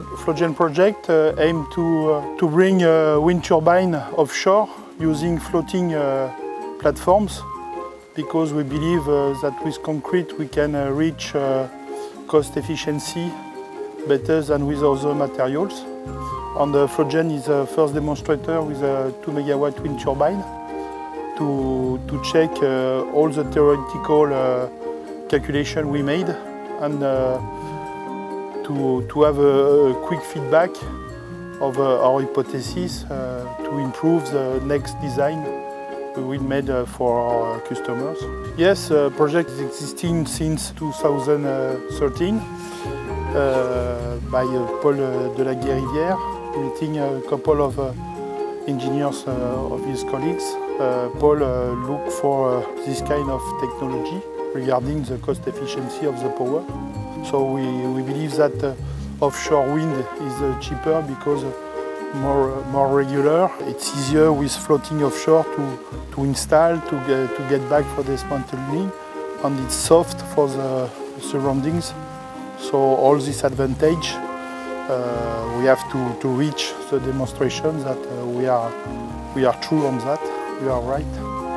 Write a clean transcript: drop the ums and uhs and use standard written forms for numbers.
Floatgen project aims to bring wind turbine offshore using floating platforms, because we believe that with concrete we can reach cost efficiency better than with other materials. And Floatgen is the first demonstrator with a 2 megawatt wind turbine to check all the theoretical calculation we made, and to have a quick feedback of our hypothesis to improve the next design we will make for our customers. Yes, the project is existing since 2013 by Paul de la Guérivière, meeting a couple of engineers of his colleagues. Paul looked for this kind of technology regarding the cost efficiency of the power. So we believe that offshore wind is cheaper because more regular. It's easier with floating offshore to install, to get back for dismantling, and it's soft for the surroundings. So all this advantage, we have to reach the demonstration that we are true on that. We are right.